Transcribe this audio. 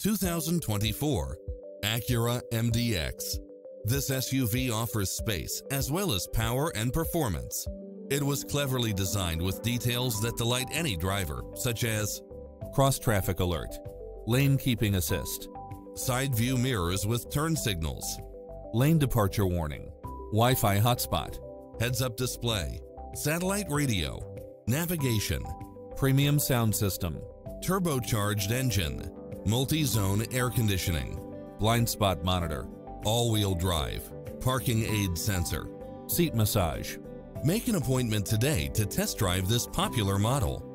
2024 Acura MDX. This SUV offers space as well as power and performance. It was cleverly designed with details that delight any driver, such as cross-traffic alert, lane keeping assist, side view mirrors with turn signals, lane departure warning, Wi-Fi hotspot, heads-up display, satellite radio, navigation, premium sound system, turbocharged engine, multi-zone air conditioning, blind spot monitor, all-wheel drive, parking aid sensor, seat massage. Make an appointment today to test drive this popular model.